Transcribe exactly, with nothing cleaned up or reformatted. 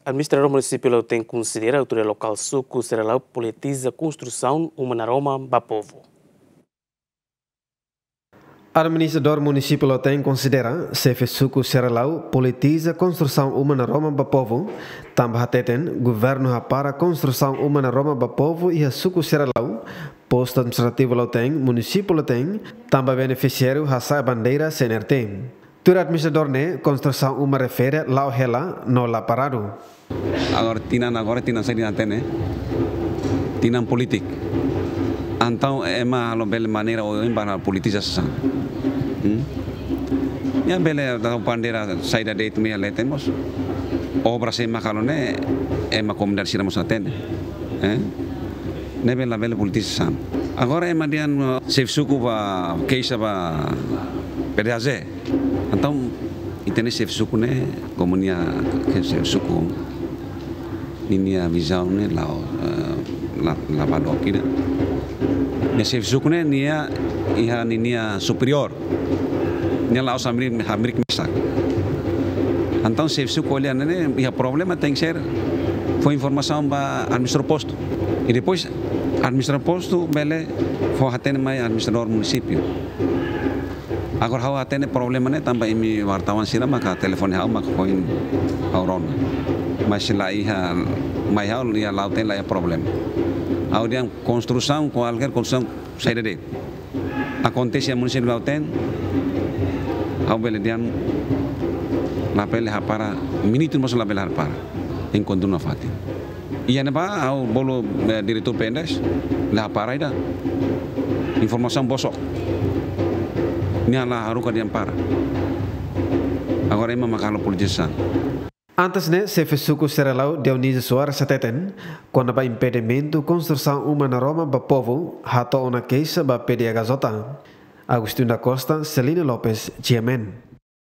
administrador municipal tem considera a autoridade local suco será politiza construção uma naroma ba povo. Administrador municipal tem considera se suku seralau politiza construção uma na Roma ba povo, tambah teten governo ha para construção uma na Roma ba povo e a suku seralau posto administrativo lo tem municipal tem tambah beneficiário ha sa bandeira C N R T. Tur administrador ne construção uma refere lau hela no la parado. Agora tinan agora tinan sai antene. Tinan politik. Então é uma bela maneira o embana politização. Hmm? Ya bela da bandeira saída de itu me temos. Obra se makalone é uma comunidade siramos atende. Eh? Ne bela bela politização. Agora é madian sef suku ba keisa ba pedaze. Então itene sef suku ne komunia ke sef suku. Ninia visão ne lao la la badokina. Ne sef suku ne nia iha ninia superior. Nia lao samri hamrik misak. Então sef suku olha ne iha problema tem que ser foi informação ba administrador posto. E depois administrador posto bele foi atende mai administrador município. Agora hau atende problema ne tambah imi wartawan sira maka telefone hau maka koin aurona. Mas sila iha mai hau ia lauten la problema. Hau dia construção qualquer construção saída de. Acontece a município lauten. Hau bele dia la pele ha para minuto mas la bele ha para. Enquanto não fati. Ia ne ba hau bolo diretor pendes la para ida. Informação bosok. Ini adalah haruka di ampara. Agora emang makalo politização. Antes ne se suku seralau deu niza suara seteten quando ba impedimento construção uma na Roma ba povo hato una queixa ba P D H J. Agostinho da Costa, Celina Lopes, G M N.